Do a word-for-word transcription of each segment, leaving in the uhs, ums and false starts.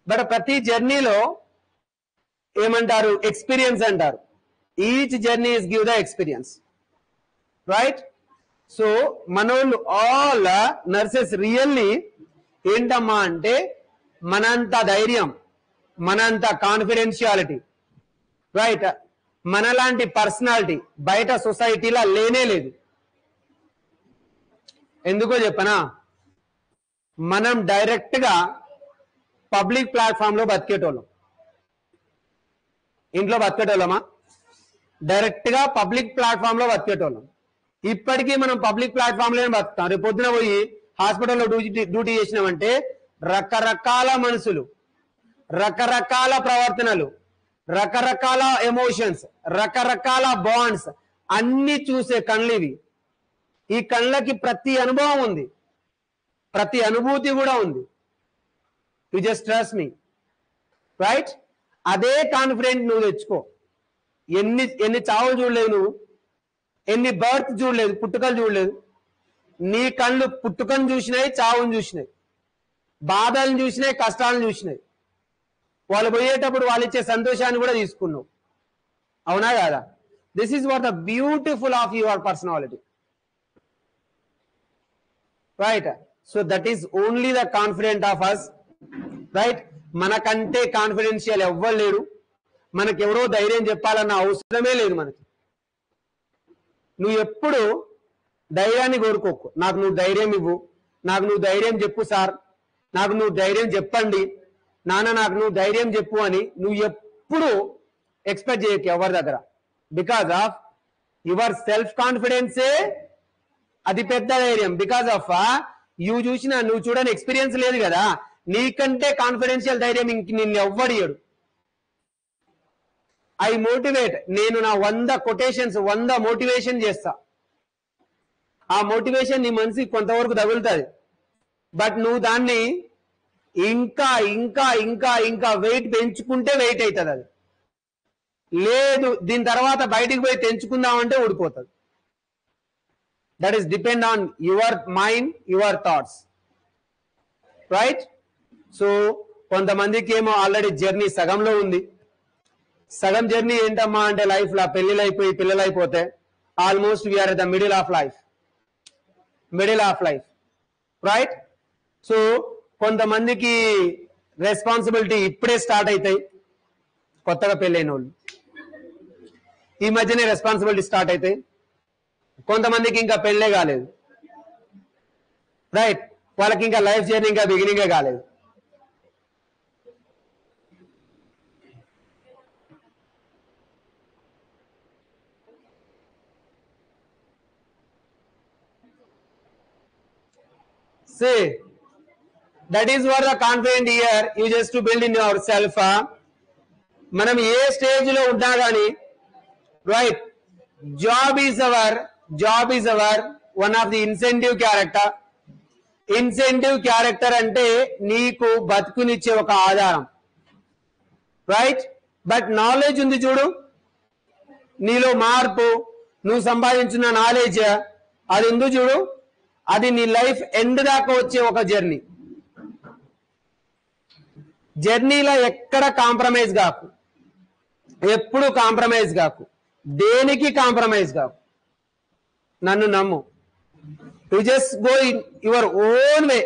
But ప్రతి జర్నీలో ఏమంటారు, ఎక్స్పీరియన్స్ అంటారు. Each journey is give the experience, right? So మనోళ్ళు ఆల్ నర్సెస్ రియల్లీ ఏంటమ్మా అంటే మనంత ధైర్యం, మనంత కాన్ఫిడెన్షియాలిటీ, రైట్, మనలాంటి పర్సనాలిటీ బయట సొసైటీలో లేనే లేదు. ఎందుకో చెప్పనా, మనం డైరెక్ట్ గా పబ్లిక్ ప్లాట్ఫామ్ లో బతికేటోళ్ళం. ఇంట్లో బతికేటోళ్ళమా? డైరెక్ట్ గా పబ్లిక్ ప్లాట్ఫామ్ లో బతికేటోళ్ళం. ఇప్పటికీ మనం పబ్లిక్ ప్లాట్ఫామ్ లోనే బతుకుతాం. రేపు పొద్దున పోయి హాస్పిటల్లో డ్యూటీ డ్యూటీ చేసినామంటే రకరకాల మనుషులు, రకరకాల ప్రవర్తనలు, రకరకాల ఎమోషన్స్, రకరకాల బాండ్స్ అన్ని చూసే కళ్ళు ఇవి. ఈ కళ్ళకి ప్రతి అనుభవం ఉంది, ప్రతి అనుభూతి కూడా ఉంది. You just trust me, right? అదే కాన్ఫిడెంట్ నువ్వు తెచ్చుకో. ఎన్ని ఎన్ని చావులు చూడలేదు నువ్వు, ఎన్ని బర్త్ చూడలేదు, పుట్టుకలు చూడలేదు. నీ కళ్ళు పుట్టుకను చూసినాయి, చావును చూసినాయి, బాధలను చూసినాయి, కష్టాలను చూసినాయి. వాళ్ళు పోయేటప్పుడు వాళ్ళు ఇచ్చే సంతోషాన్ని కూడా తీసుకున్నావు. అవునా కాదా? This is what the beautiful of your personality, right? So that is only the confident of us, right? మనకంటే కాన్ఫిడెన్షియల్ ఎవ్వరు లేడు. మనకి ఎవరో ధైర్యం చెప్పాలన్న అవసరమే లేదు మనకి. నువ్వు ఎప్పుడు ధైర్యాన్ని కోరుకోకు. నాకు నువ్వు ధైర్యం ఇవ్వు, నాకు నువ్వు ధైర్యం చెప్పు సార్, నాకు నువ్వు ధైర్యం చెప్పండి నాన్న, నాకు నువ్వు ధైర్యం చెప్పు అని నువ్వు ఎప్పుడు ఎక్స్పెక్ట్ చేయకు ఎవరి దగ్గర. బికాస్ ఆఫ్ యువర్ సెల్ఫ్ కాన్ఫిడెన్సే అది పెద్ద ధైర్యం. బికాస్ ఆఫ్ యూ చూసిన నువ్వు చూడని ఎక్స్పీరియన్స్ లేదు కదా, నీకంటే కాన్ఫిడెన్షియల్ ధైర్యం ఇంక నిన్ను ఎవ్వడియడు. ఐ మోటివేట్, నేను నా వంద కొటేషన్స్ వంద మోటివేషన్ చేస్తా. ఆ మోటివేషన్ నీ మనసుకి కొంతవరకు తగులుతుంది. బట్ నువ్వు దాన్ని ఇంకా ఇంకా ఇంకా ఇంకా వెయిట్ పెంచుకుంటే వెయిట్ అవుతుంది. అది లేదు, దీని తర్వాత బయటికి పోయి తెంచుకుందామంటే ఊడిపోతుంది. That is depend on your mind, your thoughts, right? So కొంతమందికి ఏమో ఆల్రెడీ జర్నీ సగంలో ఉంది. సగం జర్నీ ఏంటమ్మా అంటే లైఫ్ లో పెళ్లిళ్ళు అయిపోయి పిల్లలు అయిపోతే almost we are the middle of life, middle of life, right? So కొంతమందికి రెస్పాన్సిబిలిటీ ఇప్పుడే స్టార్ట్ అవుతాయి. కొత్తగా పెళ్ళైన వాళ్ళు ఈ మధ్యనే రెస్పాన్సిబిలిటీ స్టార్ట్ అవుతాయి. కొంతమందికి ఇంకా పెళ్ళే కాలేదు, రైట్? వాళ్ళకి ఇంకా లైఫ్ జర్నీ ఇంకా బిగినింగే కాలేదు. See, that is what the confident here you just to build in yourself. మనం ఏ స్టేజ్ లో ఉన్నా కానీ, right, job is our job is our one of the incentive character. Incentive character అంటే నీకు బతుకునిచ్చే ఒక ఆధారం, రైట్? బట్ నాలెడ్జ్ ఉంది చూడు, నీలో మార్పు, నువ్వు సంపాదించిన నాలెడ్జ్ అది ఉంది చూడు, అది నీ లైఫ్ ఎండ్ దాకా వచ్చే ఒక జర్నీ. జర్నీలో ఎక్కడ కాంప్రమైజ్ కాకు, ఎప్పుడు కాంప్రమైజ్ కాకు, దేనికి కాంప్రమైజ్ కాకు. నన్ను నమ్ము. You just go in your own way,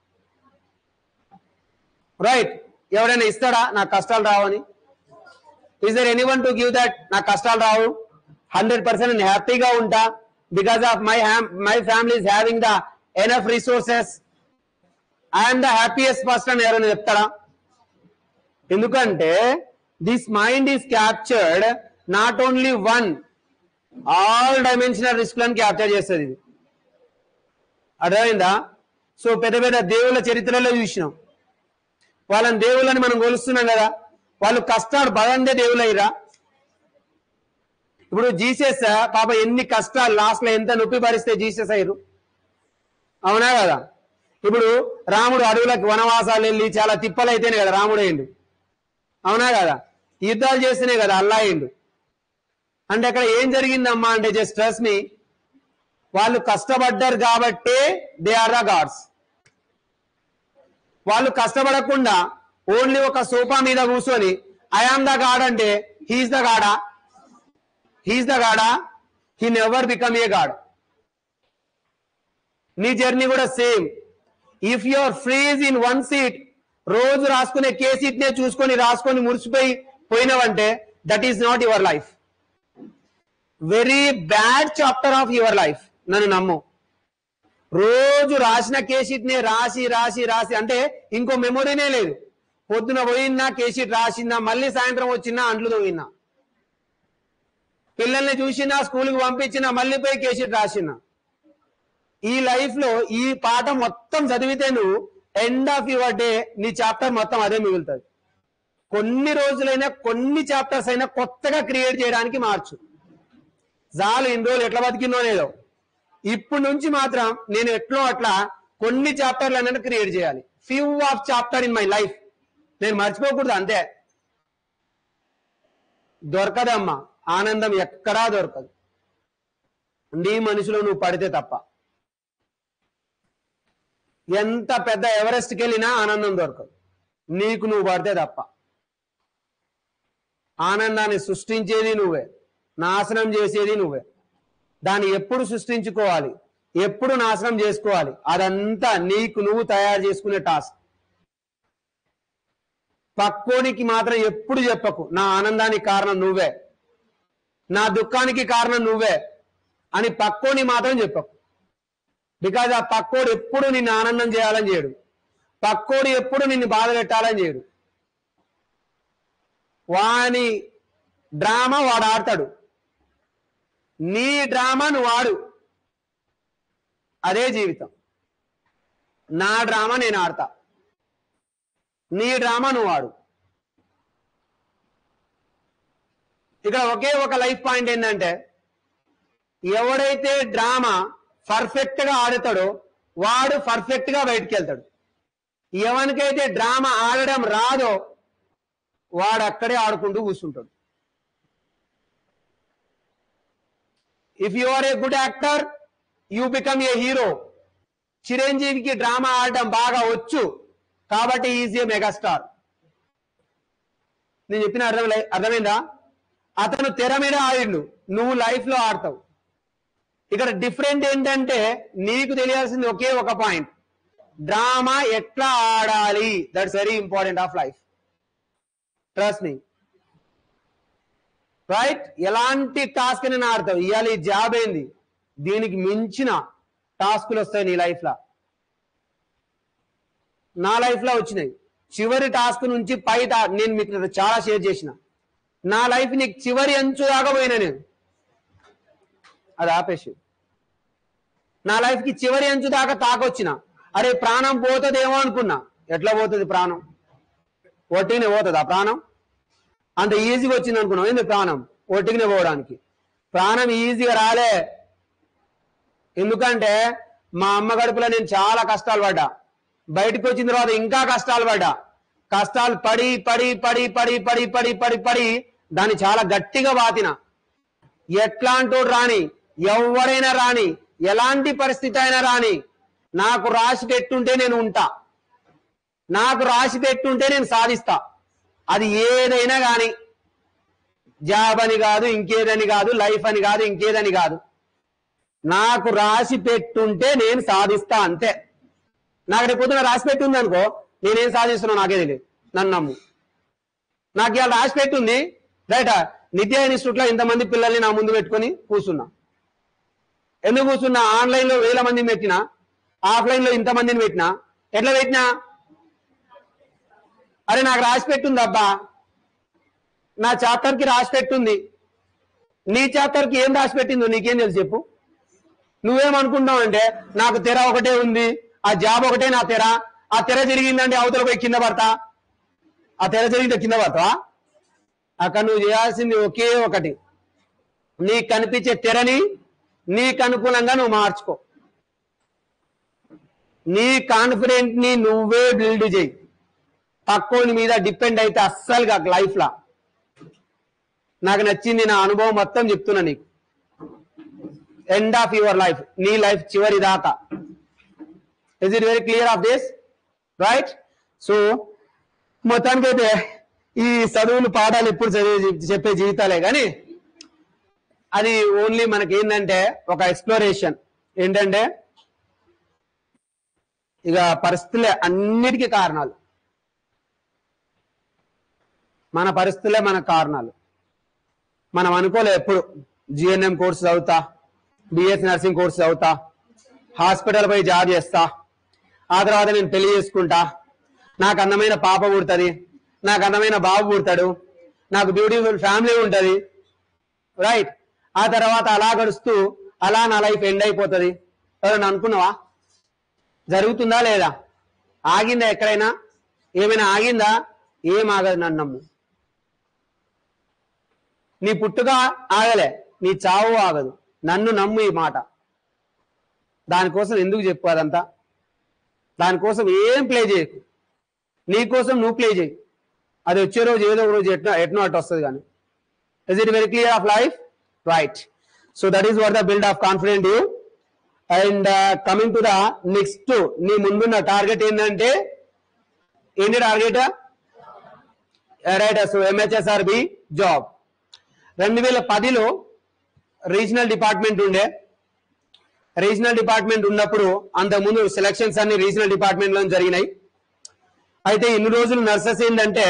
right? ఎవరైనా ఇస్తాడా నాకు కష్టాలు రావని? Is there anyone to give that నాకు కష్టాలు రావు, హండ్రెడ్ పర్సెంట్ నేను హ్యాపీగా ఉంటా, because of my my family is having the enough resources, I am the happiest person ఎవరైనా చెప్తారా? ఎందుకంటే this mind is captured not only one, all dimensional riskలను capture చేస్తుంది ఇది. అర్థమైందా? సో పెద్ద పెద్ద దేవుళ్ళ చరిత్రలో చూసినాం, వాళ్ళని దేవుళ్ళని మనం కొలుస్తున్నాం కదా, వాళ్ళు కష్టాలు పదందే దేవుళ్ళు అయ్యారా? ఇప్పుడు జీసస్ పాప ఎన్ని కష్టాలు, లాస్ట్ లో ఎంత నొప్పి భరిస్తే జీసస్ అయ్యారు, అవునా కదా? ఇప్పుడు రాముడు అడవులకు వనవాసాలు వెళ్ళి చాలా తిప్పలు అయితేనే కదా రాముడు అయ్యిండు, అవునా కదా? యుద్ధాలు చేస్తేనే కదా అల్లా అయ్యిండు. అంటే అక్కడ ఏం జరిగిందమ్మా అంటే జస్ట్ ట్రస్ట్ మీ, వాళ్ళు కష్టపడ్డారు కాబట్టే దే ఆర్ ద గాడ్స్. వాళ్ళు కష్టపడకుండా ఓన్లీ ఒక సోఫా మీద కూర్చొని ఐఆమ్ ద గాడ్ అంటే హీఈస్ ద గాడా హీఈస్ ద గాడా he never become a god. నీ జర్నీ కూడా same. If your freeze in one seat, రోజు రాసుకునే కే సీట్ నే చూసుకొని రాసుకొని మురిసిపోయి పోయినవంటే that is not your life. Very bad chapter of your life. నన్ను నమ్ము. రోజు రాసిన కే షీట్ నే రాసి రాసి రాసి అంటే ఇంకో మెమొరీనే లేదు. పొద్దున పోయినా కే షీట్ రాసిందా, మళ్ళీ సాయంత్రం వచ్చినా అంట్లు తోగినా, పిల్లల్ని చూసినా స్కూల్కి పంపించినా మళ్ళీ పోయి కే షీట్ రాసినా. ఈ లైఫ్ లో ఈ పాఠం మొత్తం చదివితే నువ్వు ఎండ్ ఆఫ్ యువర్ డే నీ చాప్టర్ మొత్తం అదే మిగులుతుంది. కొన్ని రోజులైనా కొన్ని చాప్టర్స్ అయినా కొత్తగా క్రియేట్ చేయడానికి మార్చు. చాలు ఇన్ని రోజులు ఎట్లా బతికిందో లేదో, ఇప్పుడు నుంచి మాత్రం నేను ఎట్లో అట్లా కొన్ని చాప్టర్లు అనేది క్రియేట్ చేయాలి. Few of chapter in my life నేను మర్చిపోకూడదు అంతే. దొరకదమ్మా ఆనందం, ఎక్కడా దొరకదు నీ మనిషిలో నువ్వు పడితే తప్ప. ఎంత పెద్ద ఎవరెస్ట్కి వెళ్ళినా ఆనందం దొరకదు నీకు నువ్వు పడితే తప్ప. ఆనందాన్ని సృష్టించేది నువ్వే, నాశనం చేసేది నువ్వే. దాన్ని ఎప్పుడు సృష్టించుకోవాలి, ఎప్పుడు నాశనం చేసుకోవాలి, అదంతా నీకు నువ్వు తయారు చేసుకునే టాస్క్. పక్కోనికి మాత్రం ఎప్పుడు చెప్పకు నా ఆనందానికి కారణం నువ్వే, నా దుఃఖానికి కారణం నువ్వే అని పక్కోని మాత్రం చెప్పకు. బికాజ్ ఆ పక్కోడు ఎప్పుడు నిన్ను ఆనందం చేయాలని చేయడు, పక్కోడు ఎప్పుడు నిన్ను బాధ పెట్టాలని చేయడు. వాని డ్రామా వాడు ఆడతాడు, నీ డ్రామా నువ్వు ఆడు, అదే జీవితం. నా డ్రామా నేను ఆడతా, నీ డ్రామా నువ్వు ఆడు. ఇక్కడ ఒకే ఒక లైఫ్ పాయింట్ ఏంటంటే, ఎవడైతే డ్రామా పర్ఫెక్ట్ గా ఆడతాడో వాడు పర్ఫెక్ట్ గా బయటికి వెళ్తాడు. ఎవరికైతే డ్రామా ఆడడం రాదో వాడు అక్కడే ఆడుకుంటూ కూర్చుంటాడు. If you are a good actor you become a hero. చిరంజీవికి డ్రామా ఆడడం బాగా వచ్చు కాబట్టి ఈజ్ ఏ మెగాస్టార్. నేను చెప్పిన అర్థం అర్థమైందా? అతను తెర మీద ఆడిండు, నువ్వు లైఫ్ లో ఆడతావు. ఇక్కడ డిఫరెంట్ ఏంటంటే నీకు తెలియాల్సింది ఒకే ఒక పాయింట్, డ్రామా ఎట్లా ఆడాలి. That's very important of life. Trust me. Right? ఎలాంటి టాస్క్ నేను ఆడతావు. ఇవాళ ఈ జాబ్ ఏంది, దీనికి మించిన టాస్కులు వస్తాయి నీ లైఫ్ లో. నా లైఫ్ లో వచ్చినాయి. చివరి టాస్క్ నుంచి పై నేను మీకు చాలా షేర్ చేసిన. నా లైఫ్ నీకు చివరి అంచు దాకా పోయినా నేను, అది ఆపేసి నా లైఫ్ కి చివరి అంచు దాకా తాకొచ్చిన. అరే ప్రాణం పోతుందేమో అనుకున్నా. ఎట్లా పోతుంది ప్రాణం? ఒట్టిగానే పోతుందా ప్రాణం? అంత ఈజీగా వచ్చింది అనుకున్నాం. ఏంది ప్రాణం ఒట్టిగానే పోవడానికి? ప్రాణం ఈజీగా రాలే. ఎందుకంటే మా అమ్మ గడుపులో నేను చాలా కష్టాలు పడ్డా, బయటకు వచ్చిన తర్వాత ఇంకా కష్టాలు పడ్డా. కష్టాలు పడి పడి పడి పడి పడి పడి పడి పడి దాన్ని చాలా గట్టిగా బాతిన. ఎట్లాంటోడు రాని, ఎవరైనా రాని, ఎలాంటి పరిస్థితి అయినా రాని, నాకు రాసి పెట్టుంటే నేను ఉంటా, నాకు రాసి పెట్టుంటే నేను సాధిస్తా. అది ఏదైనా కానీ, జాబ్ అని కాదు, ఇంకేదని కాదు, లైఫ్ అని కాదు, ఇంకేదని కాదు. నాకు రాసి పెట్టుంటే నేను సాధిస్తా అంతే. నాకు రేపు పొద్దున రాసి పెట్టుంది అనుకో, నేనేం సాధిస్తున్నావు నాకే తెలియదు, నన్ను నమ్ము. నాకు ఇవాళ రాసి పెట్టుంది రైట్. నిత్య ఇన్స్టిట్యూట్ లో ఇంతమంది పిల్లల్ని నా ముందు పెట్టుకొని కూర్చున్నా. ఎందుకు కూర్చున్నా? ఆన్లైన్ లో వేల మందిని పెట్టినా, ఆఫ్లైన్ లో ఇంతమందిని పెట్టినా. ఎట్లా పెట్టినా? అరే నాకు రాసి పెట్టుంది అబ్బా, నా చాప్టర్ కి రాసి పెట్టుంది. నీ చాప్టర్ కి ఏం రాసి పెట్టిందో నీకేం తెలుసు చెప్పు? నువ్వేమనుకుంటావు అంటే నాకు తెర ఒకటే ఉంది, ఆ జాబ్ ఒకటే నా తెర, ఆ తెర తిరిగిందంటే అవతల పోయి కింద పడతా. ఆ తెర తిరిగితే కింద పడతావా? అక్కడ నువ్వు చేయాల్సింది ఒకే ఒకటి, నీకు కనిపించే తెరని నీకు అనుకూలంగా నువ్వు మార్చుకో. నీ కాన్ఫిడెంట్ ని నువ్వే బిల్డ్ చేయి. పక్కోని మీద డిపెండ్ అయితే అస్సలుగా లైఫ్ లా. నాకు నచ్చింది, నా అనుభవం మొత్తం చెప్తున్నా నీకు. ఎండ్ ఆఫ్ యువర్ లైఫ్, నీ లైఫ్ చివరి దాకా. Is it very clear of this? Right? So మొత్తానికైతే ఈ చదువులు పాఠాలు ఎప్పుడు చదివే చెప్పే జీవితాలే కానీ అది ఓన్లీ మనకి ఏంటంటే ఒక ఎక్స్ప్లోరేషన్. ఏంటంటే ఇక పరిస్థితులే అన్నిటికీ కారణాలు, మన పరిస్థితులే మన కారణాలు. మనం అనుకోలే ఎప్పుడు జిఎన్ఎం కోర్సు చదువుతా, బిఎస్ నర్సింగ్ కోర్సు చదువుతా, హాస్పిటల్ పోయి జాబ్ చేస్తా, ఆ తర్వాత నేను పెళ్లి చేసుకుంటా, నాకు అందమైన పాప పుడుతుంది, నాకు అందమైన బాబు పుడతాడు, నాకు బ్యూటిఫుల్ ఫ్యామిలీ ఉంటుంది, రైట్. ఆ తర్వాత అలా గడుస్తూ అలా నా లైఫ్ ఎండ్ అయిపోతుంది. ఎవరైనా అనుకున్నావా? జరుగుతుందా లేదా? ఆగిందా ఎక్కడైనా? ఏమైనా ఆగిందా? ఏం ఆగదు. నన్ను నమ్ము. నీ పుట్టుక ఆగలే, నీ చావు ఆగదు. నన్ను నమ్ము ఈ మాట. దానికోసం ఎందుకు చెప్పు అదంతా? దానికోసం ఏం ప్లే చేయకు, నీకోసం నువ్వు ప్లే చేయి. అది వచ్చే రోజు ఏదో ఒక రోజు ఎట్నో ఎట్నో అటు వస్తుంది. కానీ is it very clear of life? Right. So that is what the build of confident you. And coming to the next, నీ ముందున్న టార్గెట్ ఏంటంటే ఏంటి target? Right. So MHSRB job. రెండు వేల పదిలో రీజనల్ డిపార్ట్మెంట్ ఉండే. రీజనల్ డిపార్ట్మెంట్ ఉన్నప్పుడు అంతకుముందు సెలక్షన్స్ అన్ని రీజనల్ డిపార్ట్మెంట్ లో జరిగినాయి. అయితే ఇన్ని రోజులు నర్సెస్ ఏంటంటే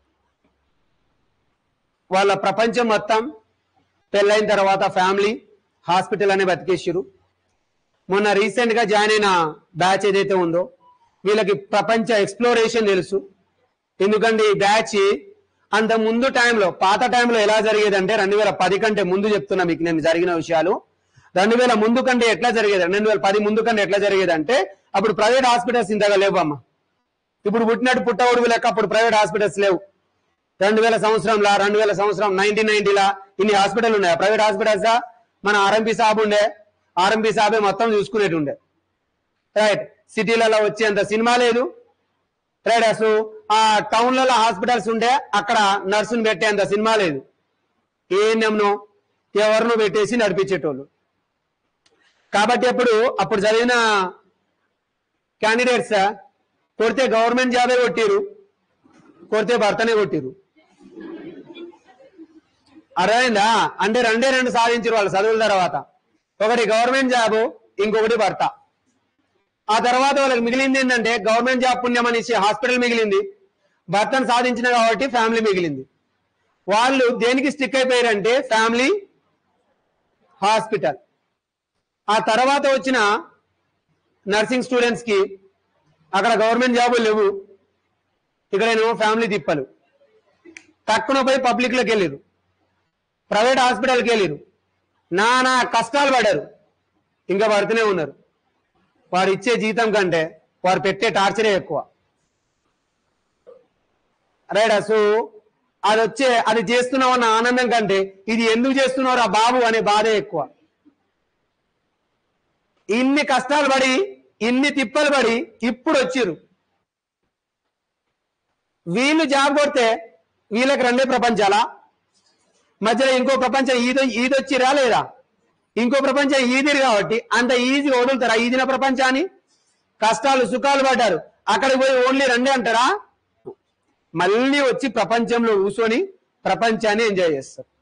వాళ్ళ ప్రపంచం మొత్తం పెళ్ళైన తర్వాత ఫ్యామిలీ, హాస్పిటల్ అనే బతికేసారు. మొన్న రీసెంట్ గా జాయిన్ అయిన బ్యాచ్ ఏదైతే ఉందో వీళ్ళకి ప్రపంచ ఎక్స్ప్లోరేషన్ తెలుసు. ఎందుకంటే ఈ బ్యాచ్ అంత ముందు టైంలో, పాత టైంలో ఎలా జరిగేదంటే రెండు వేల పది కంటే ముందు చెప్తున్నా మీకు నేను జరిగిన విషయాలు. రెండు వేల ముందు కంటే ఎట్లా జరిగేది, రెండు వేల పది ముందు కంటే ఎట్లా జరిగేదంటే అప్పుడు ప్రైవేట్ హాస్పిటల్స్ ఇంతగా లేవు అమ్మ. ఇప్పుడు పుట్టినట్టు పుట్టగొడుగు లెక్క అప్పుడు ప్రైవేట్ హాస్పిటల్స్ లేవు. రెండు వేల సంవత్సరంలా రెండు వేల సంవత్సరం నైన్టీన్ నైన్టీలా ఇన్ని హాస్పిటల్ ఉన్నాయా? ప్రైవేట్ హాస్పిటల్సా? మన ఆర్ఎంపీ సాబ్ ఉండే, ఆర్ఎంపీ సాబే మొత్తం చూసుకునేటుండే, రైట్. సిటీలలో వచ్చేంత సినిమా లేదు, రైట్. అసలు ఆ టౌన్లలో హాస్పిటల్స్ ఉండే అక్కడ నర్సును పెట్టేంత సినిమా లేదు. ఏఎన్ఎంను ఎవరినో పెట్టేసి నడిపించేటోళ్ళు. కాబట్టి అప్పుడు అప్పుడు చదివిన క్యాండిడేట్స్ కొడితే గవర్నమెంట్ జాబే కొట్టిరు, కొడితే భర్తనే కొట్టిరు. అర్థమైందా? అంటే రెండే రెండు సాధించారు వాళ్ళు చదువుల తర్వాత. ఒకటి గవర్నమెంట్ జాబు, ఇంకొకటి భర్త. ఆ తర్వాత వాళ్ళకి మిగిలింది ఏంటంటే గవర్నమెంట్ జాబ్ పుణ్యం అనేసి హాస్పిటల్ మిగిలింది, భర్తను సాధించిన కాబట్టి ఫ్యామిలీ మిగిలింది. వాళ్ళు దేనికి స్టిక్ అయిపోయారంటే ఫ్యామిలీ, హాస్పిటల్. ఆ తర్వాత వచ్చిన నర్సింగ్ స్టూడెంట్స్ కి అక్కడ గవర్నమెంట్ జాబులు లేవు, ఇక్కడేమో ఫ్యామిలీ తిప్పలు. తక్కువ పోయి పబ్లిక్ లోకి వెళ్ళిరు, ప్రైవేట్ హాస్పిటల్కి వెళ్ళిరు, నానా కష్టాలు పడారు, ఇంకా పడుతూనే ఉన్నారు. వాడు ఇచ్చే జీతం కంటే వారు పెట్టే టార్చరే ఎక్కువ, రైట్. సో అది వచ్చే అది చేస్తున్నావు అన్న ఆనందం కంటే ఇది ఎందుకు చేస్తున్నారు ఆ బాబు అనే బాధే ఎక్కువ. ఇన్ని కష్టాలు పడి ఇన్ని తిప్పలు పడి ఇప్పుడు వచ్చిరు. వీళ్ళు జాబ్ కొడితే వీళ్ళకి రెండే ప్రపంచాలా? మధ్యలో ఇంకో ప్రపంచం ఈద ఈదొచ్చిరా లేదా? ఇంకో ప్రపంచం ఈదిరు కాబట్టి అంత ఈజీగా వదులుతారా ఈదిన ప్రపంచాన్ని? కష్టాలు సుఖాలు పడ్డారు, అక్కడికి పోయి ఓన్లీ రెండే అంటారా? మళ్ళీ వచ్చి ప్రపంచంలో కూర్చొని ప్రపంచాన్ని ఎంజాయ్ చేస్తారు.